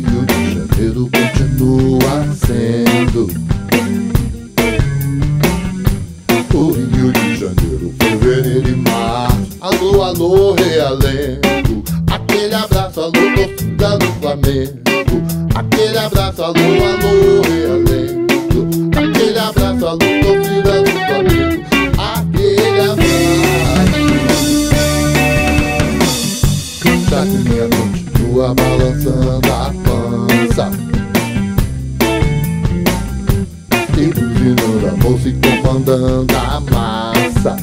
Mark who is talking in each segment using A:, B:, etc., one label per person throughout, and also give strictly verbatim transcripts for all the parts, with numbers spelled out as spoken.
A: Rio de Janeiro continua sendo o Rio de Janeiro, fevereiro e março. Alô, alô, realengo. Aquele abraço, alô, torcida do Flamengo. Aquele abraço, alô, alô, realengo. Aquele abraço, alô, torcida do Flamengo. Aquele abraço. Chacrinha continua balançando a pança e buzinando a moça e comandando a massa.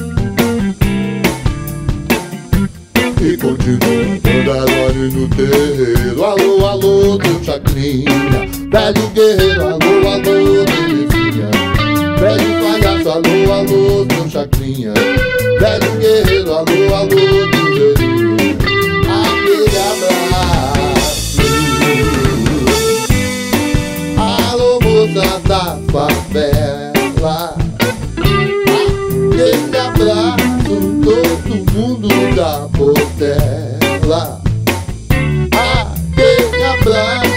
A: E continua dando agora no terreiro. Alô, alô, teu Chacrinha, velho guerreiro. Alô, alô, belezinha, velho palhaço. Alô, alô, teu Chacrinha, velho guerreiro. Alô, alô, belezinha. Aquele abraço. Alô, moça da favela. Aquele abraço, todo mundo da Portela. Aquele abraço.